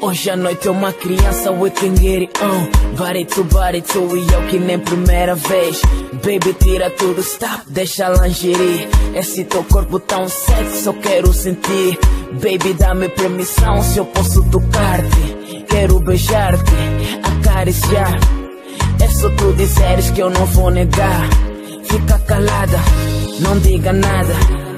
Hoje à noite é uma criança, we can get it on. Body to, e eu que nem primeira vez. Baby, tira tudo, stop, deixa a lingerie. Esse teu corpo tão sexy, só quero sentir. Baby, dá-me permissão se eu posso tocar-te. Quero beijar-te, acariciar. É só tu disseres que eu não vou negar. Fica calada, não diga nada.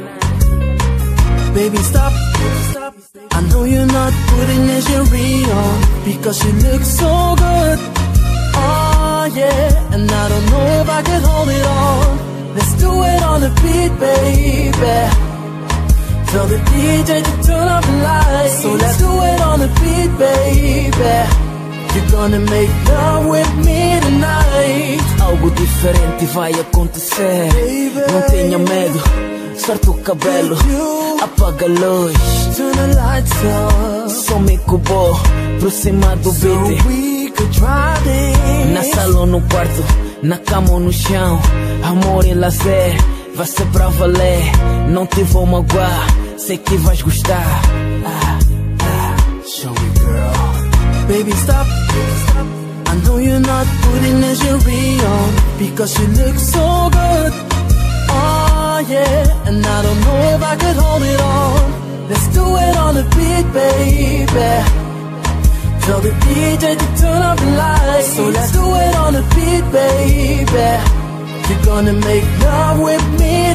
Baby, stop. I know you're not putting lingerie on because you look so good. Oh yeah, and I don't know if I can hold it on. Let's do it on the beat, baby. Tell the DJ to turn up the lights. So let's do it on the beat, baby. You're gonna make love with me tonight. Algo diferente vai acontecer, baby. Não tenha medo, sorte o cabelo, apaga a luz, turn the lights up. Só me cubou por cima do beat. So we could try this. Na sala ou no quarto, na cama ou no chão. Amor e lazer, vai ser pra valer. Não te vou magoar, sei que vais gostar. Show me, girl. Baby, stop. I know you're not putting lingerie on because you look so good. Oh yeah, and I don't know if I could hold it on. Let's do it on the beat, baby. Tell the DJ to turn up the lights. So let's do it on the beat, baby. You're gonna make love with me